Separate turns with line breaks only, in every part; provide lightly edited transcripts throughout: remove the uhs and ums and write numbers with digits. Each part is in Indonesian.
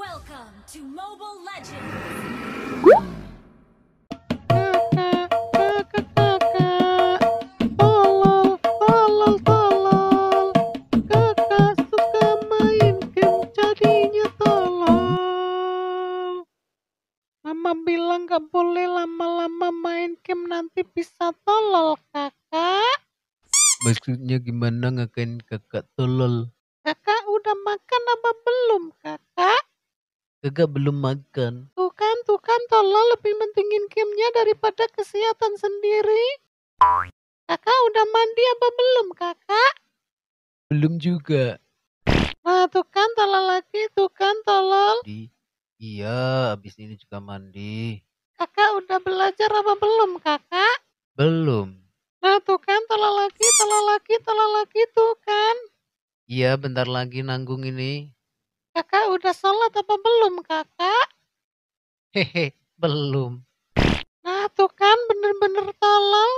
Welcome to Mobile Legends!
Tolol. Kakak suka main game jadinya tolol. Mama bilang gak boleh lama-lama main game, nanti bisa tolol kakak.
Maksudnya gimana ngakain kakak tolol?
Kakak udah makan apa belum kakak?
Kakak belum makan.
Tuh kan tolol lebih mentingin gamenya daripada kesehatan sendiri. Kakak udah mandi apa belum kakak?
Belum juga.
Nah tuh kan tolol.
Iya, abis ini juga mandi.
Kakak udah belajar apa belum kakak?
Belum.
Nah tuh kan tolol lagi tuh kan.
Iya, bentar lagi nanggung ini.
Kakak udah sholat apa belum kakak?
Hehe, belum.
Nah tuh kan bener-bener tolol.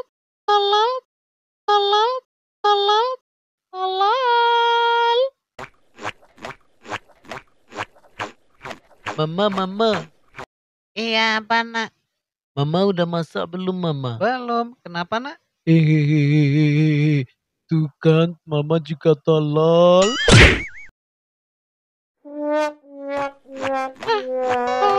Mama.
Iya apa nak?
Mama udah masak belum mama?
Belum, kenapa nak?
Hehehe, tuh kan mama juga tolol.
Ah,